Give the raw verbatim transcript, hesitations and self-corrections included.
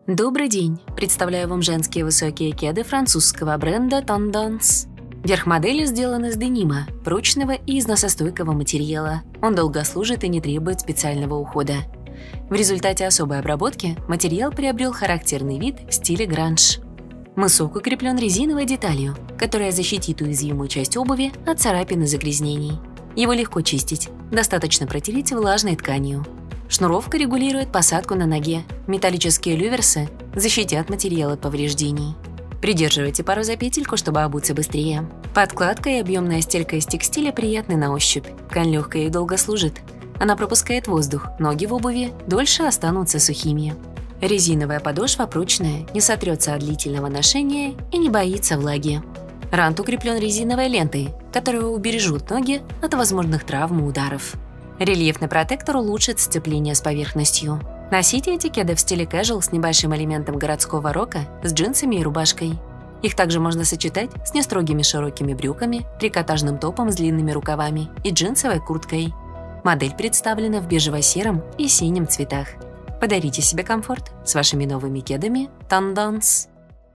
Добрый день! Представляю вам женские высокие кеды французского бренда Tendance. Верх модели сделан из денима, прочного и износостойкого материала. Он долго служит и не требует специального ухода. В результате особой обработки материал приобрел характерный вид в стиле гранж. Мысок укреплен резиновой деталью, которая защитит уязвимую часть обуви от царапин и загрязнений. Его легко чистить, достаточно протереть влажной тканью. Шнуровка регулирует посадку на ноге. Металлические люверсы защитят материал от повреждений. Придерживайте пару за петельку, чтобы обуться быстрее. Подкладка и объемная стелька из текстиля приятны на ощупь. Ткань легкая и долго служит. Она пропускает воздух, ноги в обуви дольше останутся сухими. Резиновая подошва прочная, не сотрется от длительного ношения и не боится влаги. Рант укреплен резиновой лентой, которая убережет ноги от возможных травм и ударов. Рельефный протектор улучшит сцепление с поверхностью. Носите эти кеды в стиле casual с небольшим элементом городского рока, с джинсами и рубашкой. Их также можно сочетать с нестрогими широкими брюками, трикотажным топом с длинными рукавами и джинсовой курткой. Модель представлена в бежево-сером и синем цветах. Подарите себе комфорт с вашими новыми кедами Tendance.